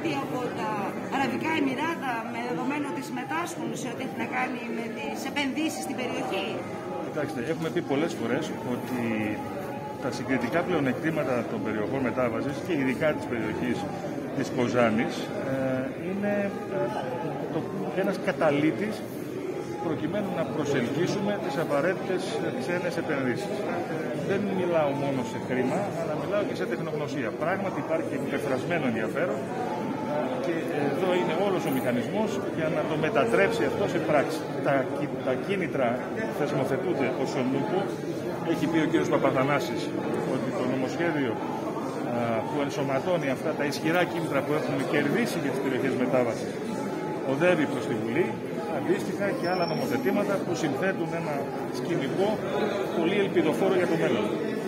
κάτι από τα Αραβικά Εμιράτα, με δεδομένο ότι συμμετάσχουν σε ό,τι έχει να κάνει με τις επενδύσεις στην περιοχή? Κοιτάξτε, έχουμε πει πολλές φορές ότι τα συγκριτικά πλεονεκτήματα των περιοχών μετάβασης και ειδικά της περιοχής της Κοζάνης είναι ένας καταλύτης προκειμένου να προσελκύσουμε τις απαραίτητες ξένες επενδύσεις. Δεν μιλάω μόνο σε χρήμα, αλλά μιλάω και σε τεχνογνωσία. Πράγματι υπάρχει εκφρασμένο ενδιαφέρον και εδώ είναι όλος ο μηχανισμός για να το μετατρέψει αυτό σε πράξη. Τα κίνητρα θεσμοθετούνται ως ο νούπο. Έχει πει ο κ. Παπαθανάσης ότι το νομοσχέδιο που ενσωματώνει αυτά τα ισχυρά κίνητρα που έχουμε κερδίσει για τις περιοχές μετάβασης οδεύει προς τη Βουλή, αντίστοιχα και άλλα νομοθετήματα που συνθέτουν ένα σκηνικό πολύ ελπιδοφόρο για το μέλλον.